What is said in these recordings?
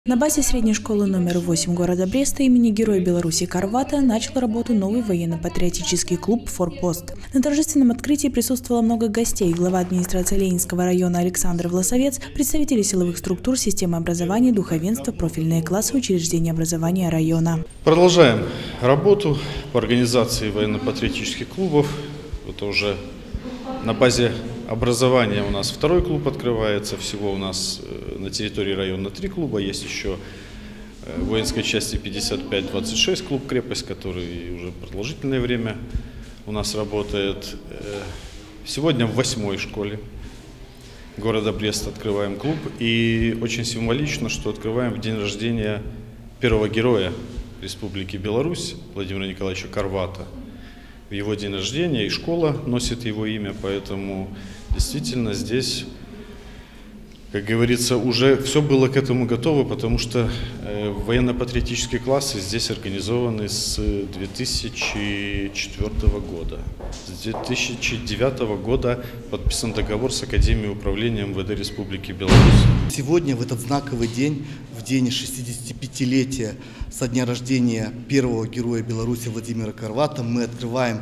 На базе средней школы номер 8 города Бреста имени Героя Беларуси Карвата начал работу новый военно-патриотический клуб «Форпост». На торжественном открытии присутствовало много гостей: глава администрации Ленинского района Александр Власовец, представители силовых структур, системы образования, духовенства, профильные классы, учреждения образования района. Продолжаем работу по организации военно-патриотических клубов. Это уже на базе образования у нас второй клуб открывается. Всего у нас на территории района 3 клуба. Есть еще в воинской части 55-26 клуб «Крепость», который уже продолжительное время у нас работает. Сегодня в 8-й школе города Бреста открываем клуб. И очень символично, что открываем в день рождения первого героя Республики Беларусь Владимира Николаевича Карвата. В его день рождения, и школа носит его имя, поэтому действительно здесь, как говорится, уже все было к этому готово, потому что военно-патриотические классы здесь организованы с 2004 года. С 2009 года подписан договор с Академией управления МВД Республики Беларусь. Сегодня, в этот знаковый день, в день 65-летия со дня рождения первого героя Беларуси Владимира Карвата, мы открываем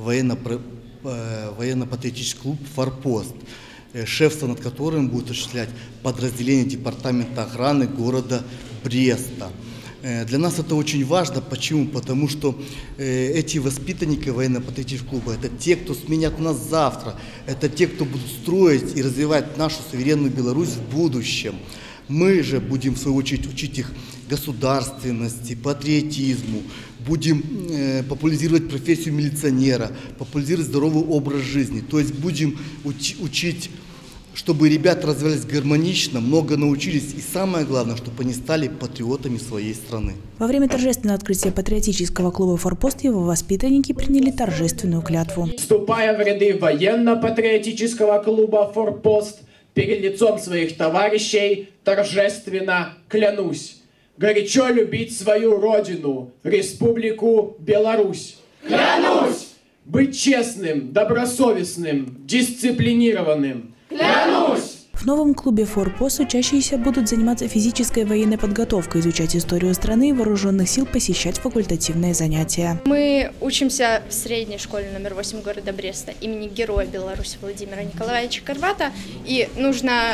военно-патриотический клуб «Форпост», шефство над которым будет осуществлять подразделение Департамента охраны города Бреста. Для нас это очень важно. Почему? Потому что эти воспитанники военно-патриотического клуба – это те, кто сменят нас завтра, это те, кто будут строить и развивать нашу суверенную Беларусь в будущем. Мы же будем, в свою очередь, учить их государственности, патриотизму, будем популяризировать профессию милиционера, популяризировать здоровый образ жизни. То есть будем учить, чтобы ребята развивались гармонично, много научились, и самое главное, чтобы они стали патриотами своей страны. Во время торжественного открытия патриотического клуба «Форпост» его воспитанники приняли торжественную клятву. Вступая в ряды военно-патриотического клуба «Форпост», перед лицом своих товарищей торжественно клянусь горячо любить свою родину, Республику Беларусь. Клянусь! Быть честным, добросовестным, дисциплинированным. Клянусь! В новом клубе «Форпост» учащиеся будут заниматься физической и военной подготовкой, изучать историю страны и вооруженных сил, посещать факультативные занятия. Мы учимся в средней школе номер 8 города Бреста имени Героя Беларуси Владимира Николаевича Карвата. И нужно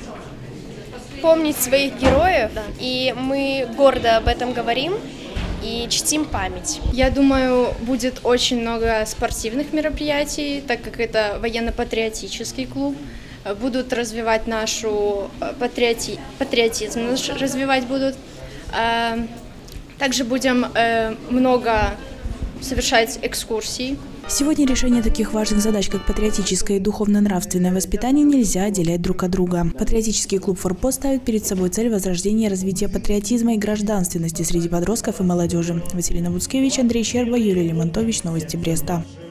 помнить своих героев, и мы гордо об этом говорим и чтим память. Я думаю, будет очень много спортивных мероприятий, так как это военно-патриотический клуб. Будут развивать нашу патриотизм, развивать будут. Также будем много совершать экскурсий. Сегодня решение таких важных задач, как патриотическое и духовно-нравственное воспитание, нельзя отделять друг от друга. Патриотический клуб «Форпост» ставит перед собой цель возрождения и развития патриотизма и гражданственности среди подростков и молодежи. Василина Буцкевич, Андрей Щерба, Юлия Лимонтович. Новости Бреста.